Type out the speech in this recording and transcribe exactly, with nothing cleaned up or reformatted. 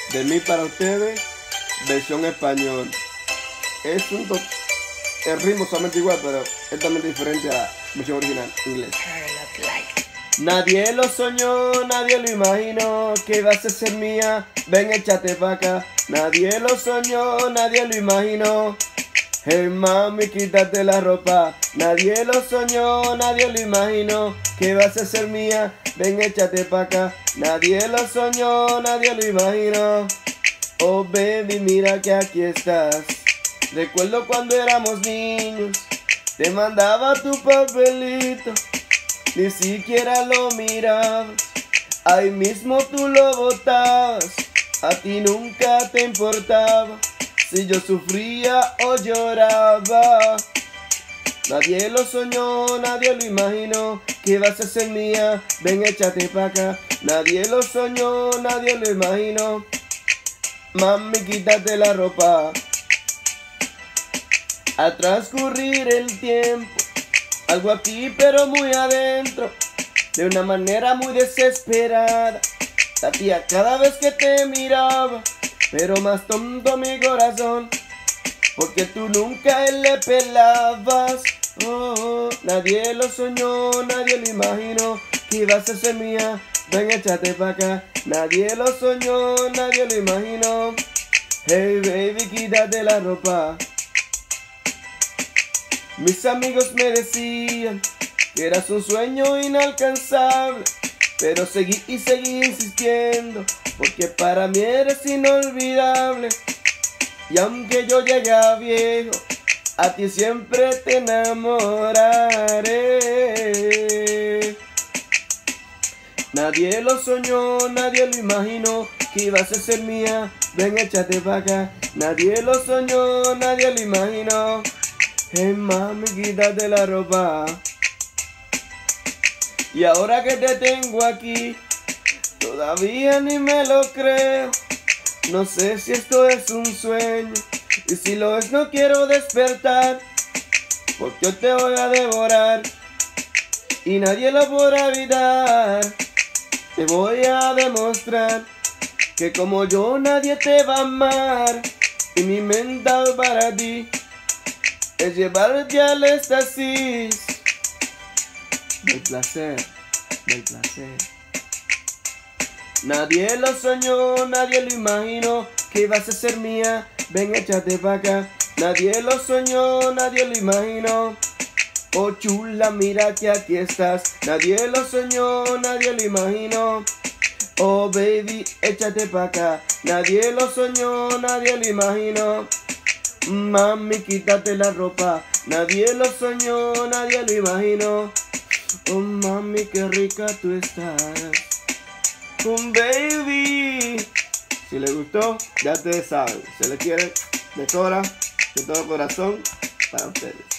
De mí para ustedes, versión español. Es un to el ritmo solamente igual, pero es totalmente diferente a la versión original inglés. Nadie lo soñó, nadie lo imaginó, que ibas a ser mía, ven échate pa' acá. Nadie lo soñó, nadie lo imaginó. Hey mami, quítate la ropa. Nadie lo soñó, nadie lo imaginó, que ibas a ser mía, ven échate pa' acá. Nadie lo soñó, nadie lo imaginó. Oh baby, mira que aquí estás. Recuerdo cuando éramos niños, te mandaba tu papelito, ni siquiera lo mirabas, ahí mismo tú lo botabas. A ti nunca te importaba si yo sufría o lloraba. Nadie lo soñó, nadie lo imaginó, que ibas a ser mía, ven échate pa' acá. Nadie lo soñó, nadie lo imaginó. Mami, quítate la ropa. Al transcurrir el tiempo, algo aquí pero muy adentro, de una manera muy desesperada, latía cada vez que te miraba, pero más tonto mi corazón, porque tú nunca él le pelabas. Oh, oh, nadie lo soñó, nadie lo imaginó, que ibas a ser mía, ven échate pa' acá. Nadie lo soñó, nadie lo imaginó. Hey baby, quítate la ropa. Mis amigos me decían que eras un sueño inalcanzable, pero seguí y seguí insistiendo, porque para mí eres inolvidable. Y aunque yo llegue a viejo, a ti siempre te enamoraré. Nadie lo soñó, nadie lo imaginó, que ibas a ser mía, ven échate pa' acá. Nadie lo soñó, nadie lo imaginó. Hey mami, quítate la ropa. Y ahora que te tengo aquí, todavía ni me lo creo. No sé si esto es un sueño, y si lo es no quiero despertar, porque yo te voy a devorar y nadie lo podrá evitar. Te voy a demostrar que como yo nadie te va a amar, y mi mental para ti es llevarte al éxtasis del placer, del placer. Nadie lo soñó, nadie lo imaginó, que ibas a ser mía, ven échate pa' acá. Nadie lo soñó, nadie lo imaginó. Oh chula, mira que aquí estás. Nadie lo soñó, nadie lo imaginó. Oh baby, échate pa' acá. Nadie lo soñó, nadie lo imaginó. Mami, quítate la ropa. Nadie lo soñó, nadie lo imaginó. Oh mami, qué rica tú estás. Un baby. Si le gustó, ya ustedes saben. Se le quiere de cora, de todo corazón, para ustedes.